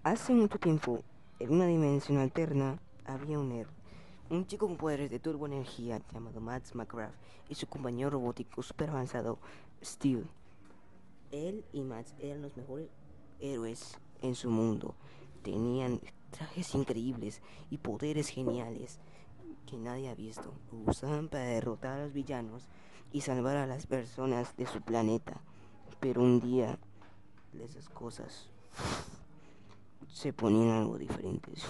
Hace mucho tiempo, en una dimensión alterna, había un chico con poderes de turboenergía llamado Max McGrath y su compañero robótico super avanzado, Steel. Él y Max eran los mejores héroes en su mundo. Tenían trajes increíbles y poderes geniales que nadie ha visto. Lo usaban para derrotar a los villanos y salvar a las personas de su planeta. Pero un día, esas cosas se ponían algo diferentes.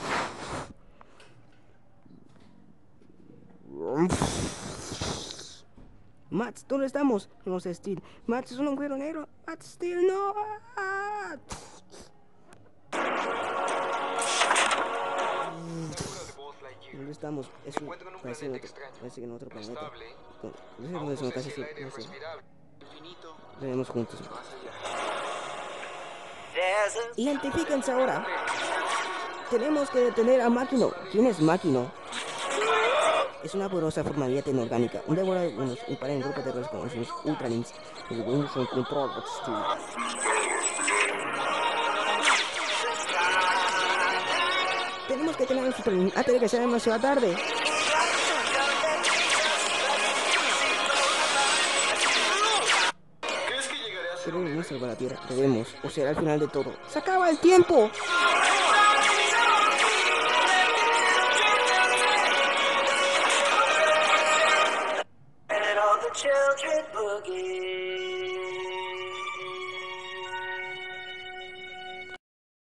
Mats, ¿dónde estamos? No sé, Steel. Mats es un agujero negro. Mats, Steel, no. ¿Dónde estamos? Eso parece en otro, parece que en otro planeta. No sé dónde son, casi siempre. No sé. Veremos juntos. Identifíquense ahora. Tenemos que detener a Máquino. ¿Quién es Máquino? Es una poderosa forma de vida tecnoorgánica, un devorador de unos y para en grupo de terroristas conocidos Ultralinks, que debemos encontrar Tenemos que tener a los Ultralinks antes de que sea demasiado tarde. Debemos salvar la Tierra, debemos, o será el final de todo. ¡Se acaba el tiempo! And all the children boogie.